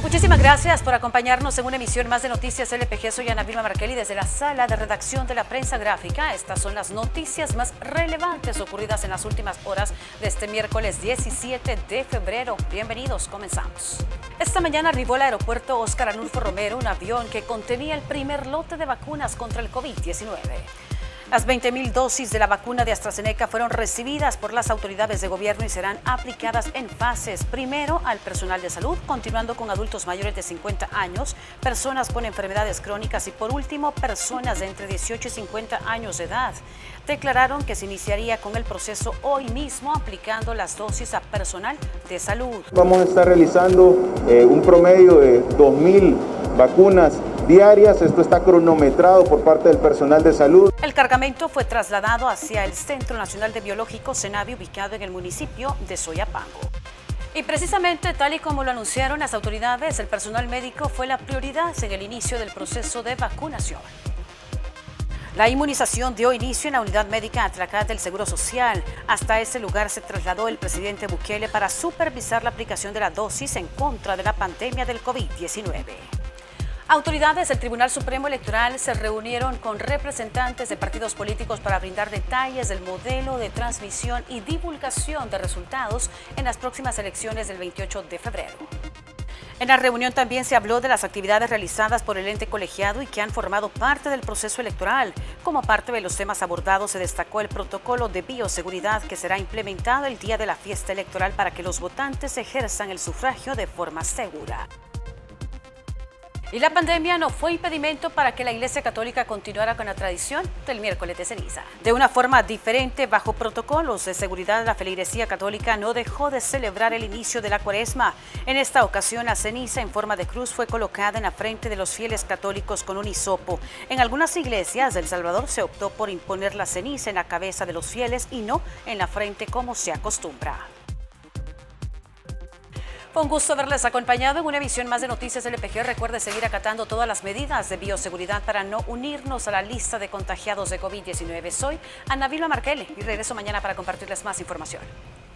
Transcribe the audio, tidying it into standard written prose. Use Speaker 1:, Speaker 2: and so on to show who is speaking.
Speaker 1: Muchísimas gracias por acompañarnos en una emisión más de Noticias LPG. Soy Ana Vilma Markelly desde la sala de redacción de la prensa gráfica. Estas son las noticias más relevantes ocurridas en las últimas horas de este miércoles 17 de febrero. Bienvenidos, comenzamos. Esta mañana arribó al aeropuerto Óscar Arnulfo Romero un avión que contenía el primer lote de vacunas contra el COVID-19. Las 20.000 dosis de la vacuna de AstraZeneca fueron recibidas por las autoridades de gobierno y serán aplicadas en fases. Primero al personal de salud, continuando con adultos mayores de 50 años, personas con enfermedades crónicas y por último personas de entre 18 y 50 años de edad. Declararon que se iniciaría con el proceso hoy mismo aplicando las dosis a personal de salud.
Speaker 2: Vamos a estar realizando un promedio de 2.000 vacunas diarias. Esto está cronometrado por parte del personal de salud.
Speaker 1: El cargamento fue trasladado hacia el Centro Nacional de Biológicos CENAVI, ubicado en el municipio de Soyapango. Y precisamente tal y como lo anunciaron las autoridades, el personal médico fue la prioridad en el inicio del proceso de vacunación. La inmunización dio inicio en la unidad médica Atlacat del Seguro Social. Hasta ese lugar se trasladó el presidente Bukele para supervisar la aplicación de la dosis en contra de la pandemia del COVID-19. Autoridades del Tribunal Supremo Electoral se reunieron con representantes de partidos políticos para brindar detalles del modelo de transmisión y divulgación de resultados en las próximas elecciones del 28 de febrero. En la reunión también se habló de las actividades realizadas por el ente colegiado y que han formado parte del proceso electoral. Como parte de los temas abordados se destacó el protocolo de bioseguridad que será implementado el día de la fiesta electoral para que los votantes ejerzan el sufragio de forma segura. Y la pandemia no fue impedimento para que la Iglesia Católica continuara con la tradición del miércoles de ceniza. De una forma diferente, bajo protocolos de seguridad, la feligresía católica no dejó de celebrar el inicio de la Cuaresma. En esta ocasión, la ceniza en forma de cruz fue colocada en la frente de los fieles católicos con un hisopo. En algunas iglesias de El Salvador se optó por imponer la ceniza en la cabeza de los fieles y no en la frente como se acostumbra. Fue un gusto haberles acompañado en una emisión más de Noticias LPG. Recuerde seguir acatando todas las medidas de bioseguridad para no unirnos a la lista de contagiados de COVID-19. Soy Ana Vilma Markelly y regreso mañana para compartirles más información.